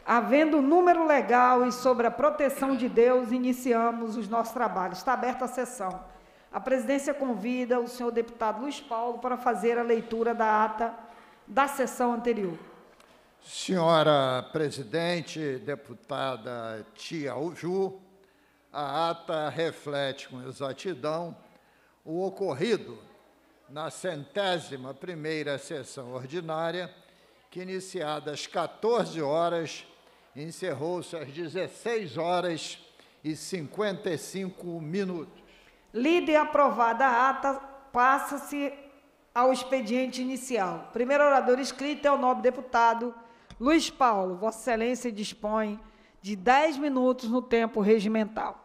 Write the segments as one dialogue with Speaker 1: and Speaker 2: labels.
Speaker 1: Havendo número legal e sobre a proteção de Deus, iniciamos os nossos trabalhos. Está aberta a sessão. A presidência convida o senhor deputado Luiz Paulo para fazer a leitura da ata da sessão anterior.
Speaker 2: Senhora presidente, deputada Tia Ju, a ata reflete com exatidão o ocorrido na 101ª sessão ordinária, que, iniciada às 14 horas, encerrou-se às 16 horas e 55 minutos.
Speaker 1: Lida e aprovada a ata, passa-se ao expediente inicial. Primeiro orador inscrito é o nobre deputado Luiz Paulo. Vossa Excelência dispõe de 10 minutos no tempo regimental.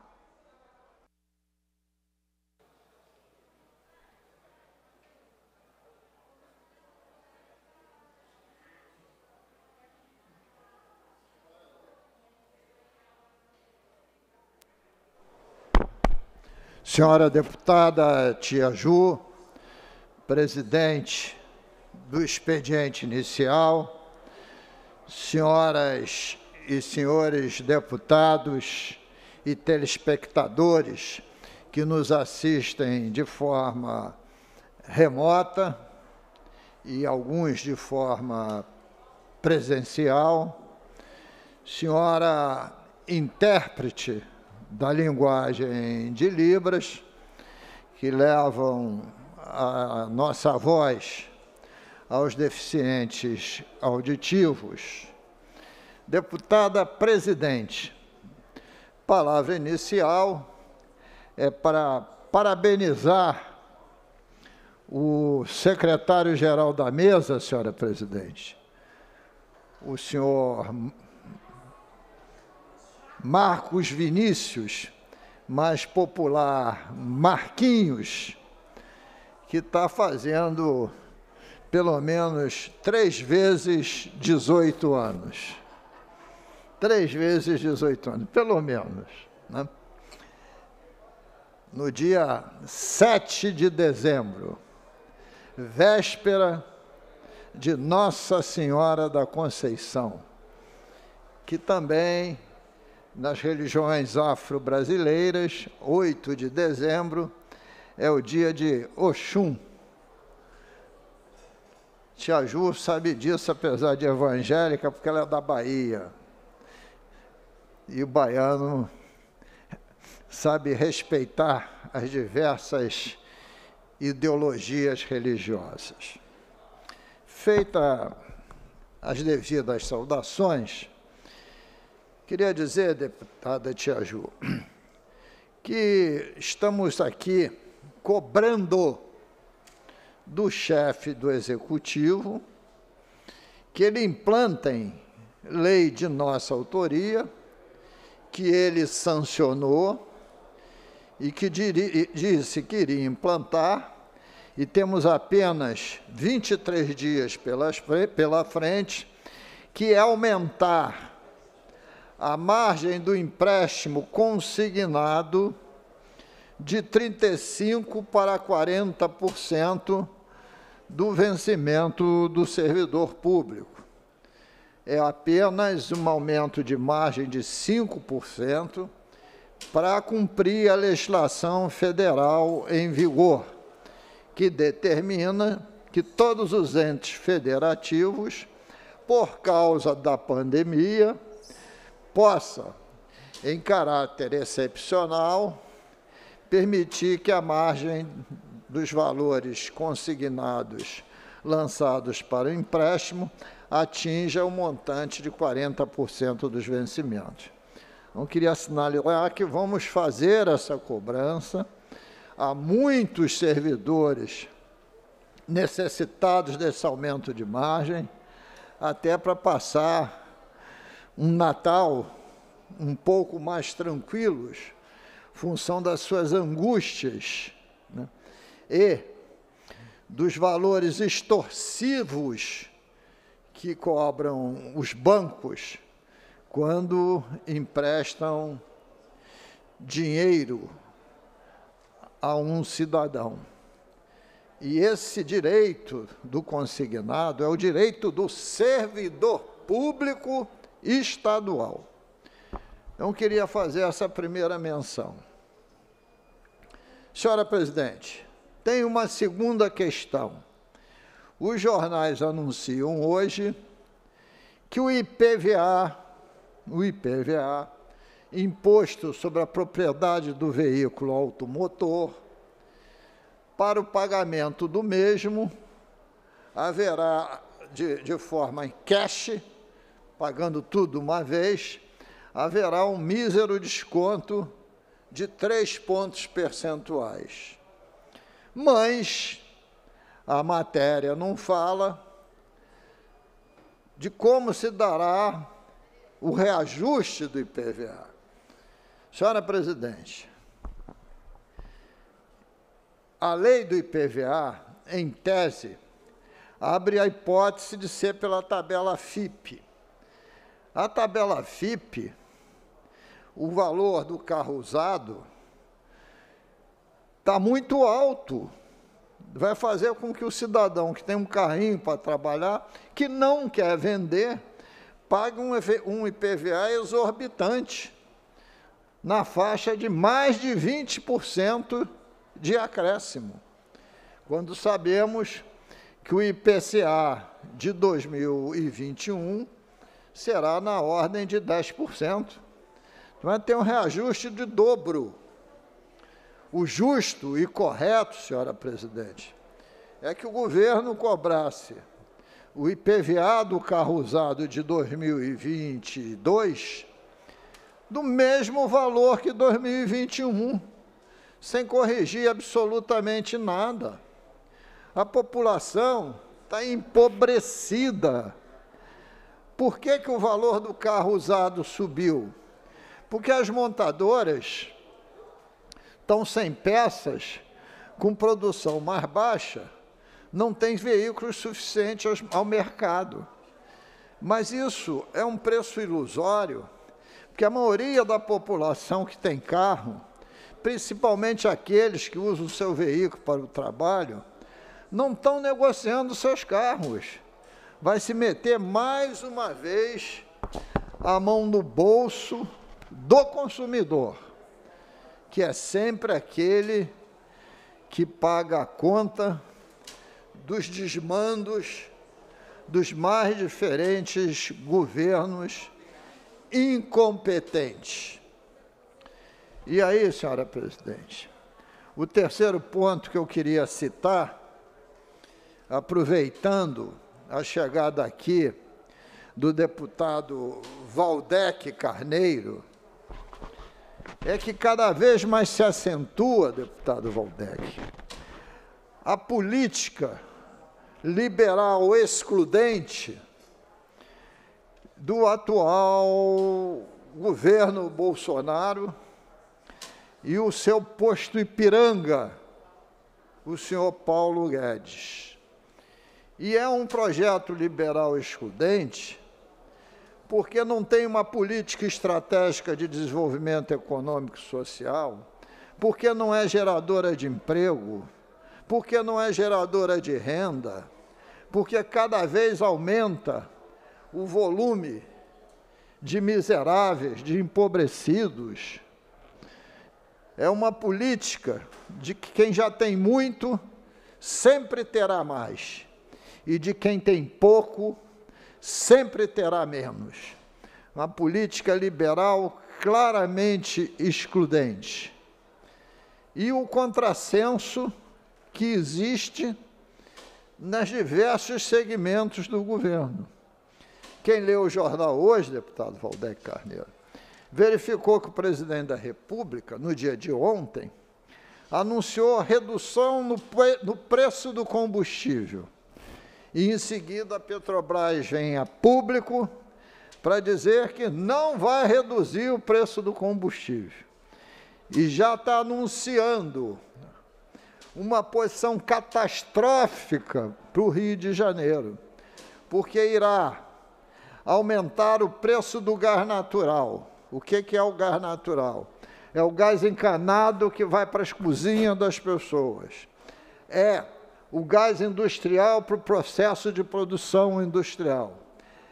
Speaker 2: Senhora deputada Tia Ju, presidente do expediente inicial, senhoras e senhores deputados e telespectadores que nos assistem de forma remota e alguns de forma presencial, senhora intérprete da linguagem de Libras, que levam a nossa voz aos deficientes auditivos. Deputada presidente, palavra inicial é para parabenizar o secretário-geral da mesa, senhora presidente, o senhor Marcos Vinícius, mais popular Marquinhos, que está fazendo pelo menos 3 vezes 18 anos. 3 vezes 18 anos, pelo menos, né? No dia 7 de dezembro, véspera de Nossa Senhora da Conceição, que também, nas religiões afro-brasileiras, 8 de dezembro, é o dia de Oxum. Tia Ju sabe disso, apesar de evangélica, porque ela é da Bahia. E o baiano sabe respeitar as diversas ideologias religiosas. Feita as devidas saudações, queria dizer, deputada Tia Ju, que estamos aqui cobrando do chefe do Executivo que ele implantem lei de nossa autoria, que ele sancionou e que disse que iria implantar, e temos apenas 23 dias pela frente, que é aumentar a margem do empréstimo consignado de 35% para 40% do vencimento do servidor público. É apenas um aumento de margem de 5% para cumprir a legislação federal em vigor, que determina que todos os entes federativos, por causa da pandemia, possa, em caráter excepcional, permitir que a margem dos valores consignados lançados para o empréstimo atinja o montante de 40% dos vencimentos. Então, queria sinalizar que vamos fazer essa cobrança. Há muitos servidores necessitados desse aumento de margem, até para passar um Natal um pouco mais tranquilos, função das suas angústias, né? E dos valores extorsivos que cobram os bancos quando emprestam dinheiro a um cidadão. E esse direito do consignado é o direito do servidor público estadual. Então, queria fazer essa primeira menção. Senhora presidente, tem uma segunda questão. Os jornais anunciam hoje que o IPVA, Imposto sobre a Propriedade do Veículo Automotor, para o pagamento do mesmo, haverá, de forma em cash, pagando tudo uma vez, haverá um mísero desconto de 3 pontos percentuais. Mas a matéria não fala de como se dará o reajuste do IPVA. Senhora presidente, a lei do IPVA, em tese, abre a hipótese de ser pela tabela FIPE. A tabela FIPE, o valor do carro usado está muito alto. Vai fazer com que o cidadão que tem um carrinho para trabalhar, que não quer vender, pague um IPVA exorbitante, na faixa de mais de 20% de acréscimo, quando sabemos que o IPCA de 2021 será na ordem de 10%. Vai ter um reajuste de dobro. O justo e correto, senhora presidente, é que o governo cobrasse o IPVA do carro usado de 2022 do mesmo valor que 2021, sem corrigir absolutamente nada. A população está empobrecida. Por que o valor do carro usado subiu? Porque as montadoras estão sem peças, com produção mais baixa, não tem veículos suficientes ao mercado. Mas isso é um preço ilusório, porque a maioria da população que tem carro, principalmente aqueles que usam o seu veículo para o trabalho, não estão negociando seus carros. Vai se meter mais uma vez a mão no bolso do consumidor, que é sempre aquele que paga a conta dos desmandos dos mais diferentes governos incompetentes. E aí, senhora presidente, o terceiro ponto que eu queria citar, aproveitando a chegada aqui do deputado Valdec Carneiro, é que cada vez mais se acentua, deputado Valdec, a política liberal excludente do atual governo Bolsonaro e o seu posto Ipiranga, o senhor Paulo Guedes. E é um projeto liberal excludente porque não tem uma política estratégica de desenvolvimento econômico e social, porque não é geradora de emprego, porque não é geradora de renda, porque cada vez aumenta o volume de miseráveis, de empobrecidos. É uma política de que quem já tem muito sempre terá mais, e de quem tem pouco sempre terá menos. Uma política liberal claramente excludente. E o contrassenso que existe nos diversos segmentos do governo. Quem leu o jornal hoje, deputado Valdec Carneiro, verificou que o presidente da República, no dia de ontem, anunciou redução no preço do combustível. E, em seguida, a Petrobras vem a público para dizer que não vai reduzir o preço do combustível. E já está anunciando uma posição catastrófica para o Rio de Janeiro, porque irá aumentar o preço do gás natural. O que é o gás natural? É o gás encanado que vai para as cozinhas das pessoas. É o gás industrial para o processo de produção industrial.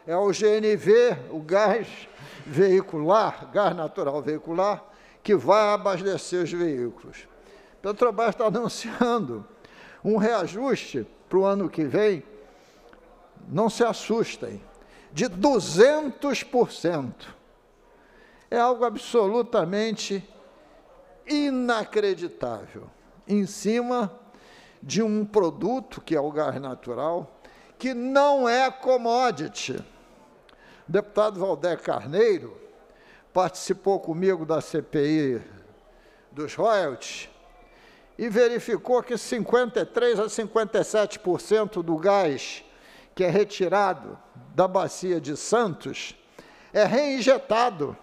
Speaker 2: É o GNV, o gás veicular, gás natural veicular, que vai abastecer os veículos. Petrobras está anunciando um reajuste para o ano que vem, não se assustem, de 200%. É algo absolutamente inacreditável, em cima de um produto, que é o gás natural, que não é commodity. O deputado Valdec Carneiro participou comigo da CPI dos royalties e verificou que 53% a 57% do gás que é retirado da bacia de Santos é reinjetado.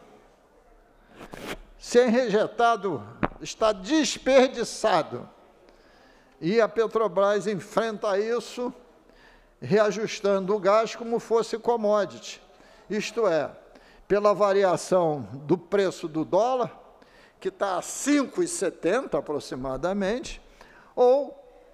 Speaker 2: Ser rejetado está desperdiçado. E a Petrobras enfrenta isso reajustando o gás como fosse commodity. Isto é, pela variação do preço do dólar, que está a 5,70 aproximadamente, ou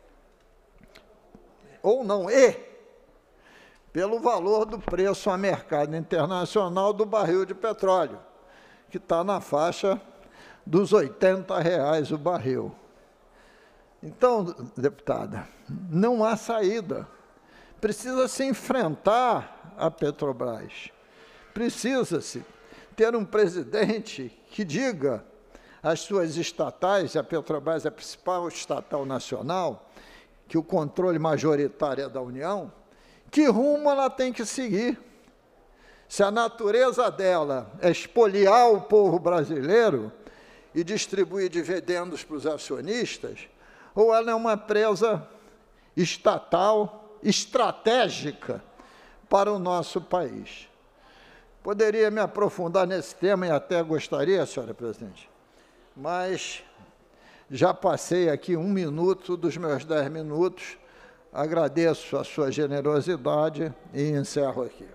Speaker 2: não, pelo valor do preço a mercado internacional do barril de petróleo, que está na faixa dos R$80 o barril. Então, deputada, não há saída. Precisa-se enfrentar a Petrobras. Precisa-se ter um presidente que diga às suas estatais, a Petrobras é a principal estatal nacional, que o controle majoritário é da União, que rumo ela tem que seguir. Se a natureza dela é expoliar o povo brasileiro e distribuir dividendos para os acionistas, ou ela é uma empresa estatal, estratégica para o nosso país. Poderia me aprofundar nesse tema e até gostaria, senhora presidente, mas já passei aqui 1 minuto dos meus 10 minutos, agradeço a sua generosidade e encerro aqui.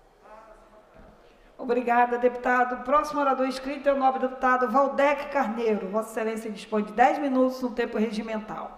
Speaker 1: Obrigada, deputado. O próximo orador inscrito é o nobre deputado Valdec Carneiro. Vossa Excelência dispõe de 10 minutos no tempo regimental.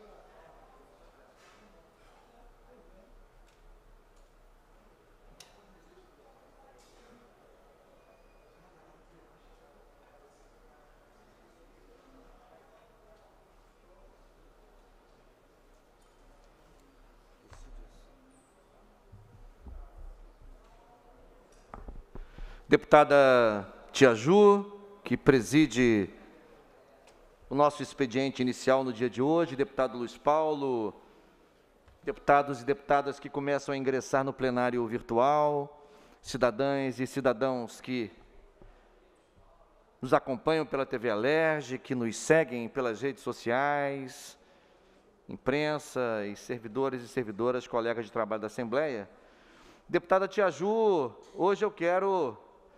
Speaker 3: Deputada Tia Ju, que preside o nosso expediente inicial no dia de hoje, deputado Luiz Paulo, deputados e deputadas que começam a ingressar no plenário virtual, cidadãs e cidadãos que nos acompanham pela TV Alerj, que nos seguem pelas redes sociais, imprensa e servidores e servidoras, colegas de trabalho da Assembleia. Deputada Tia Ju, hoje eu quero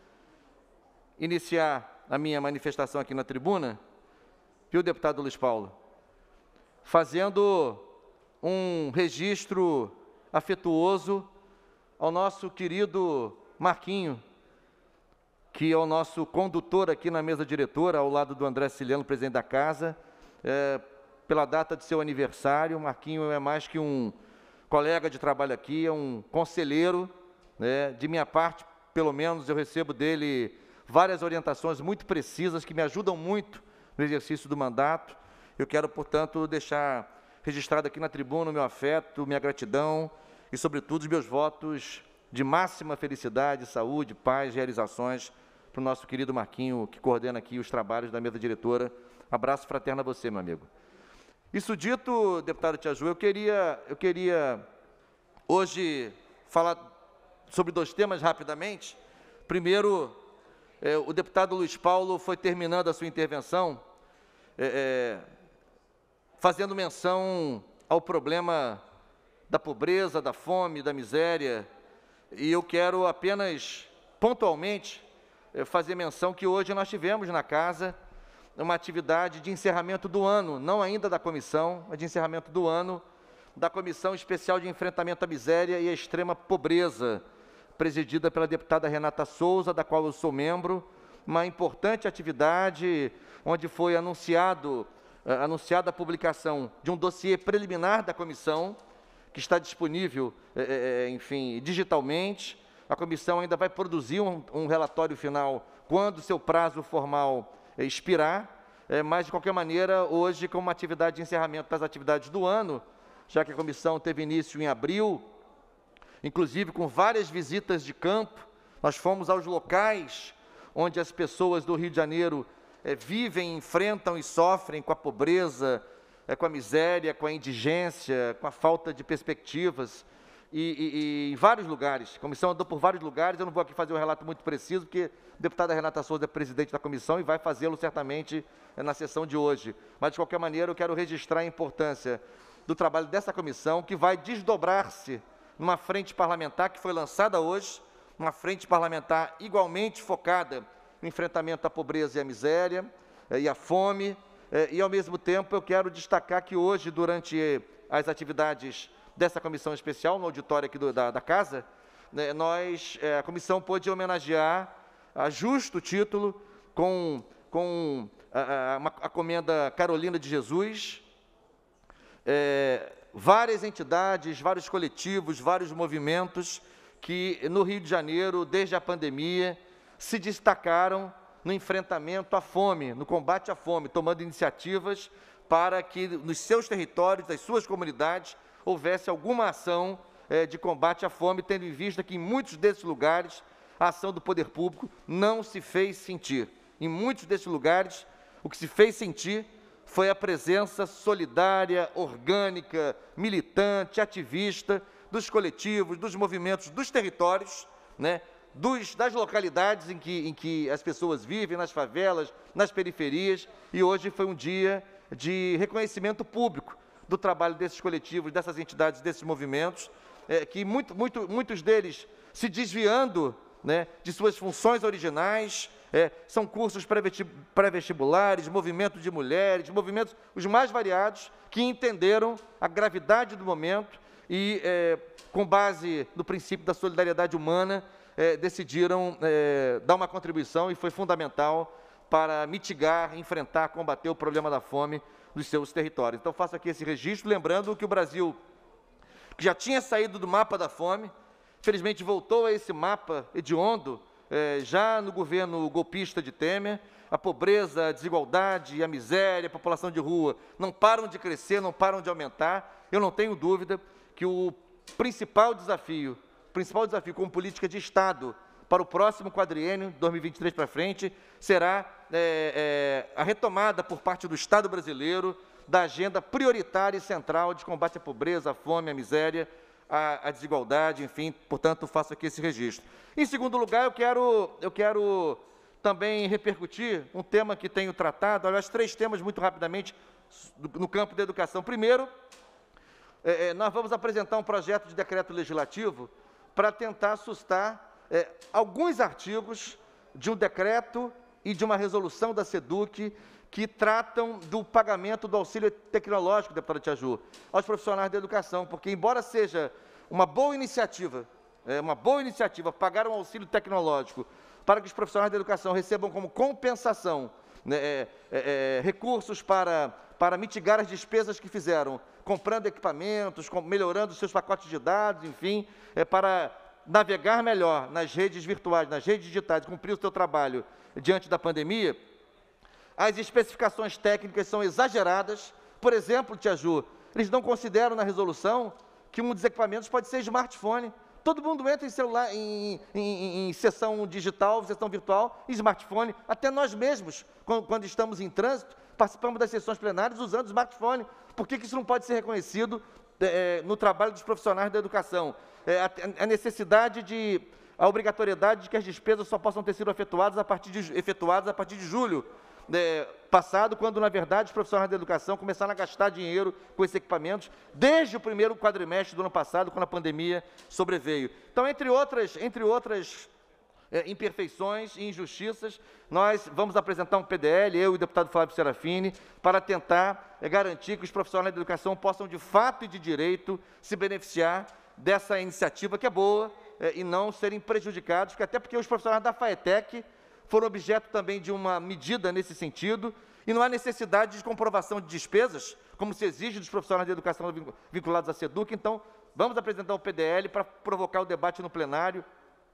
Speaker 3: iniciar a minha manifestação aqui na tribuna, viu, deputado Luiz Paulo, fazendo um registro afetuoso ao nosso querido Marquinho, que é o nosso condutor aqui na mesa diretora, ao lado do André Ciliano, presidente da casa, pela data de seu aniversário. Marquinho é mais que um colega de trabalho aqui, é um conselheiro, né? De minha parte, pelo menos, eu recebo dele várias orientações muito precisas que me ajudam muito no exercício do mandato. Eu quero, portanto, deixar registrado aqui na tribuna o meu afeto, minha gratidão e, sobretudo, os meus votos de máxima felicidade, saúde, paz, realizações para o nosso querido Marquinho, que coordena aqui os trabalhos da mesa diretora. Abraço fraterno a você, meu amigo. Isso dito, deputada Tia Ju, eu queria hoje falar sobre 2 temas rapidamente. Primeiro, o deputado Luiz Paulo foi terminando a sua intervenção fazendo menção ao problema da pobreza, da fome, da miséria, e eu quero apenas pontualmente fazer menção que hoje nós tivemos na casa uma atividade de encerramento do ano, não ainda da comissão, mas de encerramento do ano, da Comissão Especial de Enfrentamento à Miséria e à Extrema Pobreza, presidida pela deputada Renata Souza, da qual eu sou membro, uma importante atividade onde foi anunciada a publicação de um dossiê preliminar da comissão, que está disponível, enfim, digitalmente, A comissão ainda vai produzir um relatório final quando seu prazo formal expirar, mas, de qualquer maneira, hoje, como uma atividade de encerramento das atividades do ano, já que a comissão teve início em abril, inclusive com várias visitas de campo, nós fomos aos locais onde as pessoas do Rio de Janeiro vivem, enfrentam e sofrem com a pobreza, com a miséria, com a indigência, com a falta de perspectivas, e em vários lugares. A comissão andou por vários lugares, eu não vou aqui fazer um relato muito preciso, porque a deputada Renata Souza é presidente da comissão e vai fazê-lo certamente na sessão de hoje. Mas, de qualquer maneira, eu quero registrar a importância do trabalho dessa comissão, que vai desdobrar-se numa frente parlamentar que foi lançada hoje, uma frente parlamentar igualmente focada no enfrentamento à pobreza e à miséria e à fome, e, ao mesmo tempo, eu quero destacar que hoje, durante as atividades dessa comissão especial, no auditório aqui da Casa, a comissão pôde homenagear, a justo título, com a Comenda Carolina de Jesus, várias entidades, vários coletivos, vários movimentos que, no Rio de Janeiro, desde a pandemia, se destacaram no enfrentamento à fome, no combate à fome, tomando iniciativas para que, nos seus territórios, das suas comunidades, houvesse alguma ação de combate à fome, tendo em vista que, em muitos desses lugares, a ação do poder público não se fez sentir. Em muitos desses lugares, o que se fez sentir foi a presença solidária, orgânica, militante, ativista, dos coletivos, dos movimentos, dos territórios, das localidades em que as pessoas vivem, nas favelas, nas periferias, e hoje foi um dia de reconhecimento público do trabalho desses coletivos, dessas entidades, desses movimentos, que muitos deles se desviando de suas funções originais, são cursos pré-vestibulares, movimentos de mulheres, movimentos os mais variados, que entenderam a gravidade do momento e, com base no princípio da solidariedade humana, decidiram dar uma contribuição, e foi fundamental para mitigar, enfrentar, combater o problema da fome dos seus territórios. Então, faço aqui esse registro, lembrando que o Brasil, que já tinha saído do mapa da fome, felizmente voltou a esse mapa hediondo, já no governo golpista de Temer. A pobreza, a desigualdade, a miséria, a população de rua não param de crescer, não param de aumentar. Eu não tenho dúvida que o principal desafio como política de Estado para o próximo quadriênio, 2023 para frente, será a retomada por parte do Estado brasileiro da agenda prioritária e central de combate à pobreza, à fome, à miséria, à desigualdade, enfim, portanto, faço aqui esse registro. Em segundo lugar, eu quero também repercutir um tema que tenho tratado, aliás, 3 temas muito rapidamente no campo da educação. Primeiro, nós vamos apresentar um projeto de decreto legislativo para tentar sustar alguns artigos de um decreto e de uma resolução da SEDUC que tratam do pagamento do auxílio tecnológico, deputada Tia Ju, aos profissionais da educação, porque, embora seja uma boa iniciativa pagar um auxílio tecnológico para que os profissionais da educação recebam como compensação recursos para mitigar as despesas que fizeram, comprando equipamentos, melhorando seus pacotes de dados, enfim, para navegar melhor nas redes virtuais, nas redes digitais, cumprir o seu trabalho diante da pandemia. As especificações técnicas são exageradas. Por exemplo, Tia Ju, eles não consideram na resolução que um dos equipamentos pode ser smartphone. Todo mundo entra em celular, em sessão digital, sessão virtual, em smartphone. Até nós mesmos, quando estamos em trânsito, participamos das sessões plenárias usando smartphone. Por que isso não pode ser reconhecido no trabalho dos profissionais da educação? A necessidade a obrigatoriedade de que as despesas só possam ter sido efetuadas a partir de julho passado, quando, na verdade, os profissionais da educação começaram a gastar dinheiro com esses equipamentos desde o primeiro quadrimestre do ano passado, quando a pandemia sobreveio. Então, entre outras imperfeições e injustiças, nós vamos apresentar um PDL, eu e o deputado Flávio Serafini, para tentar garantir que os profissionais da educação possam, de fato e de direito, se beneficiar dessa iniciativa, que é boa, e não serem prejudicados, até porque os profissionais da FAETEC foram objeto também de uma medida nesse sentido, e não há necessidade de comprovação de despesas, como se exige dos profissionais de educação vinculados à SEDUC. Então, vamos apresentar o PDL para provocar o debate no plenário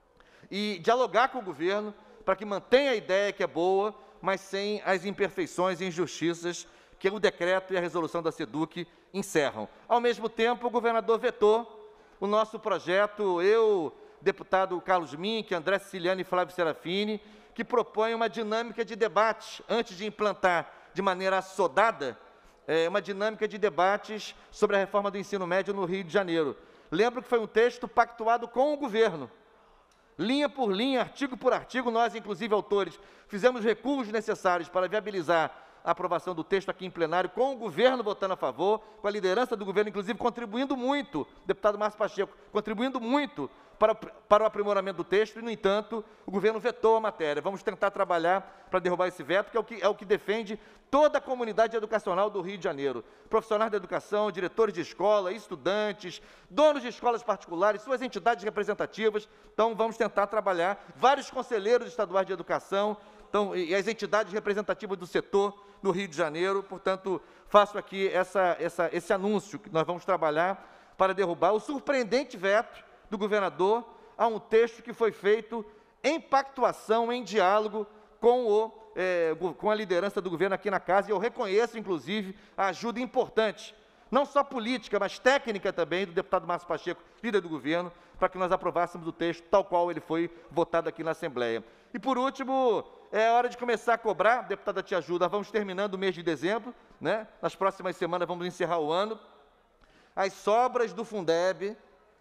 Speaker 3: e dialogar com o governo para que mantenha a ideia que é boa, mas sem as imperfeições e injustiças que o decreto e a resolução da SEDUC encerram. Ao mesmo tempo, o governador vetou o nosso projeto, deputado Carlos Mink, André Siciliano e Flávio Serafini, que propõe uma dinâmica de debate, antes de implantar de maneira assodada, uma dinâmica de debates sobre a reforma do ensino médio no Rio de Janeiro. Lembro que foi um texto pactuado com o governo, linha por linha, artigo por artigo, nós, inclusive, autores, fizemos recursos necessários para viabilizar a aprovação do texto aqui em plenário, com o governo votando a favor, com a liderança do governo, inclusive, contribuindo muito, deputado Márcio Pacheco, contribuindo muito para o aprimoramento do texto, e, no entanto, o governo vetou a matéria. Vamos tentar trabalhar para derrubar esse veto, que é o que defende toda a comunidade educacional do Rio de Janeiro. Profissionais da educação, diretores de escola, estudantes, donos de escolas particulares, suas entidades representativas. Então, vamos tentar trabalhar, vários conselheiros estaduais de educação, e as entidades representativas do setor no Rio de Janeiro. Portanto, faço aqui esse anúncio, que nós vamos trabalhar para derrubar o surpreendente veto do governador a um texto que foi feito em pactuação, em diálogo com a liderança do governo aqui na casa, e eu reconheço, inclusive, a ajuda importante, não só política, mas técnica também, do deputado Márcio Pacheco, líder do governo, para que nós aprovássemos o texto tal qual ele foi votado aqui na Assembleia. E, por último, é hora de começar a cobrar, deputada Tia Ju, nós vamos terminando o mês de dezembro, né? Nas próximas semanas vamos encerrar o ano, as sobras do Fundeb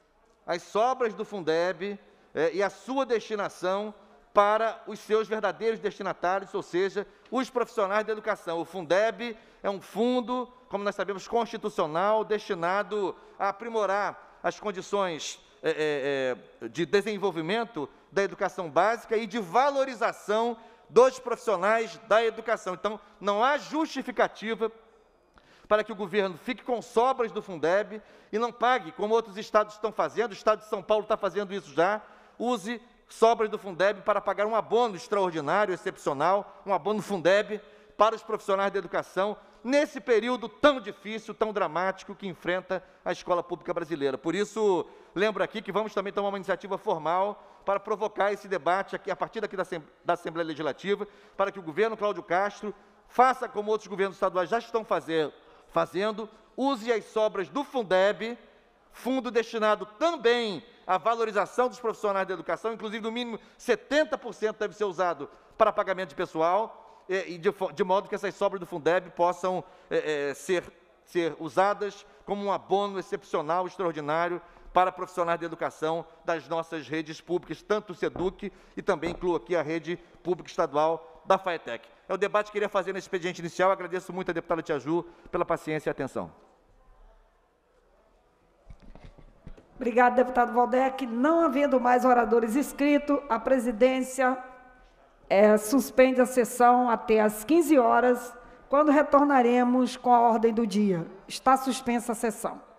Speaker 3: e a sua destinação para os seus verdadeiros destinatários, ou seja, os profissionais da educação. O Fundeb é um fundo, como nós sabemos, constitucional, destinado a aprimorar as condições de desenvolvimento da educação básica e de valorização dos profissionais da educação. Então, não há justificativa para que o governo fique com sobras do Fundeb e não pague, como outros estados estão fazendo, o estado de São Paulo está fazendo isso já, use sobras do Fundeb para pagar um abono extraordinário, excepcional, um abono Fundeb para os profissionais da educação, nesse período tão difícil, tão dramático que enfrenta a escola pública brasileira. Por isso, lembro aqui que vamos também tomar uma iniciativa formal para provocar esse debate aqui, a partir daqui da Assembleia Legislativa, para que o governo Cláudio Castro faça como outros governos estaduais já estão fazendo, use as sobras do Fundeb, fundo destinado também à valorização dos profissionais da educação, inclusive no mínimo 70% deve ser usado para pagamento de pessoal, de modo que essas sobras do Fundeb possam ser usadas como um abono excepcional, extraordinário, para profissionais de educação das nossas redes públicas, tanto o SEDUC e também incluo aqui a rede pública estadual da FAETEC. É o debate que queria fazer nesse expediente inicial. Agradeço muito a deputada Tia Ju pela paciência e atenção.
Speaker 1: Obrigado, deputado Valdec. Não havendo mais oradores inscritos, a presidência suspende a sessão até às 15 horas, quando retornaremos com a ordem do dia. Está suspensa a sessão.